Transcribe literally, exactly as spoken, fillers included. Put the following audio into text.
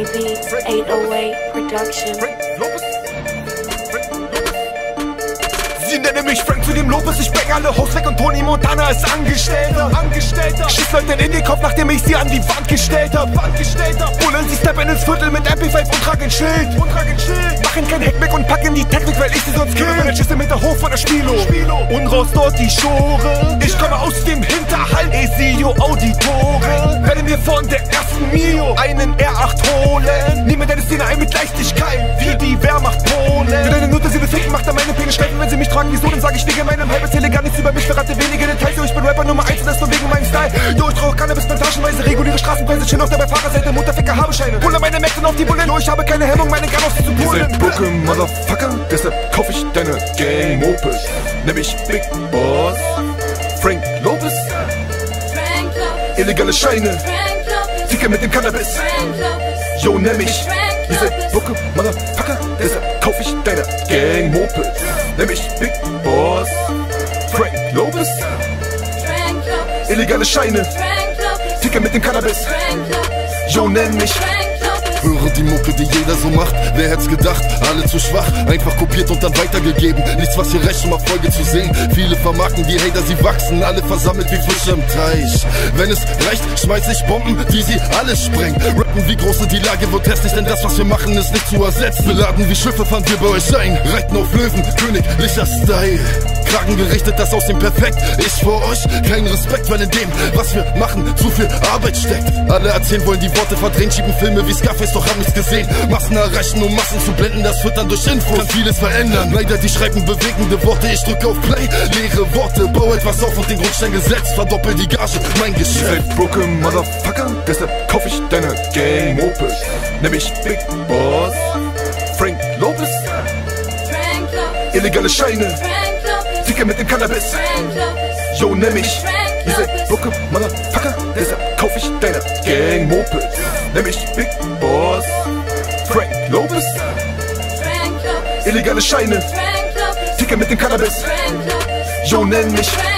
Beats, eight oh eight Production. Sie nennen mich Frank zu dem Lopez, ich bring alle Haus weg und Tony Montana ist Angestellter. Angestellter. Schieß Leuten in den Kopf, nachdem ich sie an die Wand gestellt hab. Wand gestellt hab. Bullen, sie steppen ins Viertel mit M P fünf und tragen Schild. Und tragen Schild. Machen kein Hackback und packen die Technik, weil ich sie sonst kill. Meine Schüsse mit der Hof von der Spilo. Spilo. Und raus dort die Schore. Ich komme aus dem Hinterhalt, E C O Auditoren. Werde mir von der ersten Mio einen R acht holen. Nehme deine Szene ein mit Leichtigkeit, wie die Wehrmacht Polen. Für deine Note sie beficken, macht er meine Penis schleppen, wenn sie mich tragen. Wieso, dann sag ich wegen meinem Hype, erzähle gar nichts über mich, verrate wenige Details. Yo, ich bin Rapper Nummer eins und das nur wegen meinem Style. Yo, ich rauche Cannabis plantagenweise, reguläre Straßenpreise, chill auf der Fahrerseite, Mutterficker, habe Scheine. Pulle meine Mächte auf die Bullen, yo, ich habe keine Hemmung, meine Gun auf sie zu pullen. Diese Bucke, Motherfucker, deshalb kauf ich deine Gang Lopez. Nämlich Big Boss, Frank Lopez, Frank Lopez. Illegale Scheine, Frank Lopez. Ticker mit dem Cannabis. Frank Lopez. Yo, nenn mich Frank diese Lopez. Bucke, Motherfucker, deshalb kauf ich deine Gang Moped. Nämlich Big Boss, Frank Lopez, Frank Lopez. illegale Scheine, Frank Lopez. Ticker mit dem Cannabis. Frank Lopez. Yo, nenn mich Frank Lopez. Höre die Mucke, die jeder so macht. Wer hätt's gedacht? Alle zu schwach. Einfach kopiert und dann weitergegeben. Nichts, was hier reicht, um Erfolge zu sehen. Viele vermarkten die Hater, sie wachsen. Alle versammelt wie Fische im Teich. Wenn es reicht, schmeiß ich Bomben, die sie alles sprengen. Rappen wie große, die Lage wird hässlich, denn das, was wir machen, ist nicht zu ersetzen. Beladen wie Schiffe fahren wir bei euch ein. Reiten auf Löwen, königlicher Style. Kragen gerichtet, das aussehen perfekt. Ich vor euch, kein Respekt, weil in dem, was wir machen, zu viel Arbeit steckt. Alle erzählen, wollen die Worte verdrehen, schieben Filme wie Scarface, doch haben nichts gesehen. Massen erreichen, um Massen zu blenden, das wird dann durch Infos. Kann vieles verändern. Leider, die schreiben bewegende Worte, ich drücke auf Play. Leere Worte, bau etwas auf und den Grundstein gesetzt. Verdoppel die Gage, mein Geschäft. Seid broken Motherfucker, deshalb kauf ich deine Gang Moped. Nämlich Big Boss, Frank Lopez, Frank Lopez. illegale Scheine, Frank Lopez. Ticker mit dem Cannabis. Frank Lopez. Yo, nenn mich Frank diese Lopez. Bucke, Motherfucker, deshalb kauf ich deine Gang Moped. Nämlich Big Boss, Frank Lopez, Frank Lopez. illegale Scheine, Frank Lopez. Ticker mit dem Cannabis. Frank Lopez. Yo, nenn mich Frank